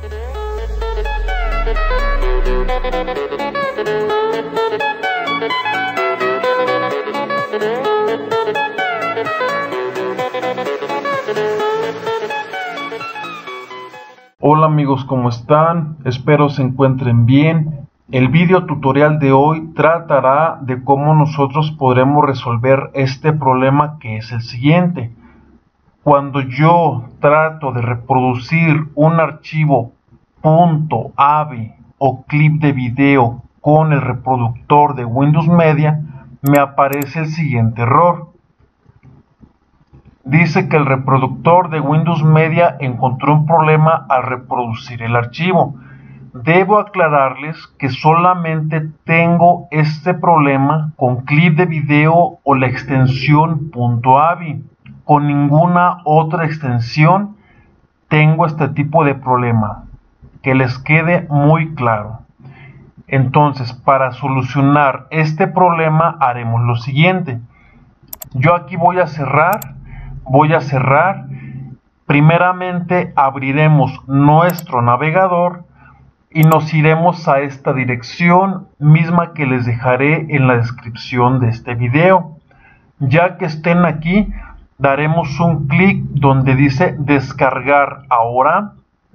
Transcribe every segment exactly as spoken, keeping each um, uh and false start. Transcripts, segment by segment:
Hola amigos, ¿cómo están? Espero se encuentren bien. El video tutorial de hoy tratará de cómo nosotros podremos resolver este problema, que es el siguiente. Cuando yo trato de reproducir un archivo .avi o clip de video con el reproductor de Windows Media, me aparece el siguiente error. Dice que el reproductor de Windows Media encontró un problema al reproducir el archivo. Debo aclararles que solamente tengo este problema con clip de video o la extensión .avi. Con ninguna otra extensión tengo este tipo de problema. Que les quede muy claro. Entonces, para solucionar este problema haremos lo siguiente. Yo aquí voy a cerrar. Voy a cerrar. Primeramente abriremos nuestro navegador y nos iremos a esta dirección misma que les dejaré en la descripción de este video. Ya que estén aquí, daremos un clic donde dice descargar ahora.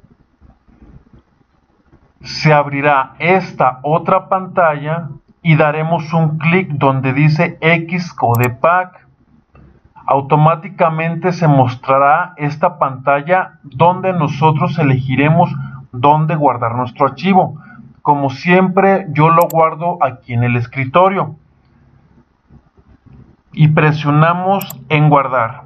Se abrirá esta otra pantalla y daremos un clic donde dice Xcodepack. Automáticamente se mostrará esta pantalla donde nosotros elegiremos dónde guardar nuestro archivo. Como siempre, yo lo guardo aquí en el escritorio y presionamos en guardar.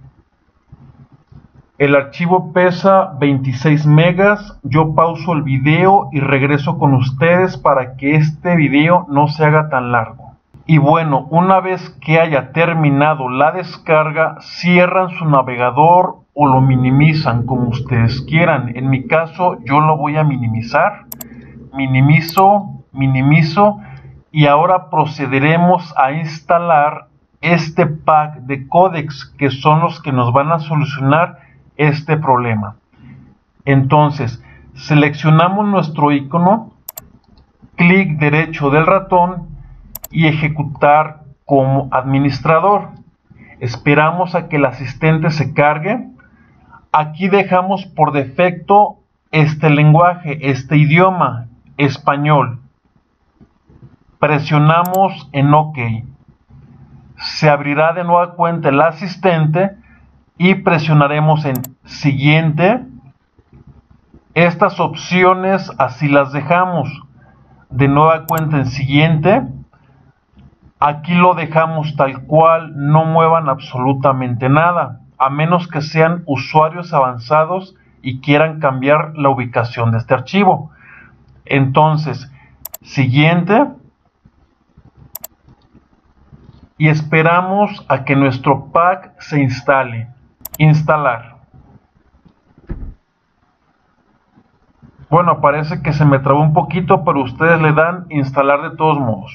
El archivo pesa veintiséis megas. Yo pauso el video y regreso con ustedes para que este video no se haga tan largo. Y bueno, una vez que haya terminado la descarga, cierran su navegador o lo minimizan como ustedes quieran. En mi caso, yo lo voy a minimizar. Minimizo, minimizo. Y ahora procederemos a instalar este pack de códecs, que son los que nos van a solucionar este problema. Entonces, seleccionamos nuestro icono, clic derecho del ratón y ejecutar como administrador. Esperamos a que el asistente se cargue. Aquí dejamos por defecto este lenguaje, este idioma, español. Presionamos en OK. Se abrirá de nueva cuenta el asistente y presionaremos en siguiente. Estas opciones así las dejamos. De nueva cuenta en siguiente. Aquí lo dejamos tal cual, no muevan absolutamente nada, a menos que sean usuarios avanzados y quieran cambiar la ubicación de este archivo. Entonces, siguiente. Y esperamos a que nuestro pack se instale. Instalar. Bueno, parece que se me trabó un poquito, pero ustedes le dan instalar de todos modos.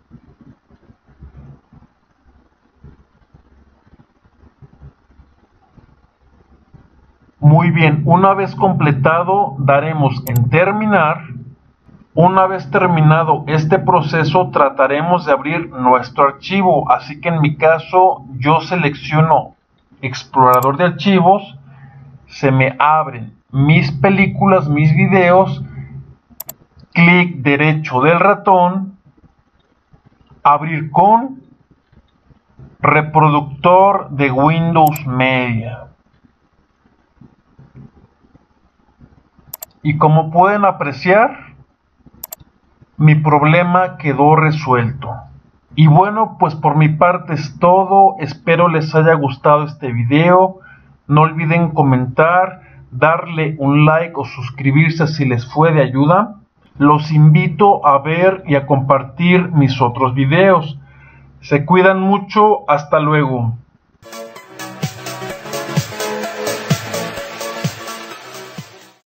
Muy bien, una vez completado, daremos en terminar. Una vez terminado este proceso, trataremos de abrir nuestro archivo. Así que en mi caso, yo selecciono explorador de archivos. Se me abren mis películas, mis videos. Clic derecho del ratón. Abrir con reproductor de Windows Media. Y como pueden apreciar, mi problema quedó resuelto. Y bueno, pues por mi parte es todo. Espero les haya gustado este video. No olviden comentar, darle un like o suscribirse si les fue de ayuda. Los invito a ver y a compartir mis otros videos. Se cuidan mucho. Hasta luego.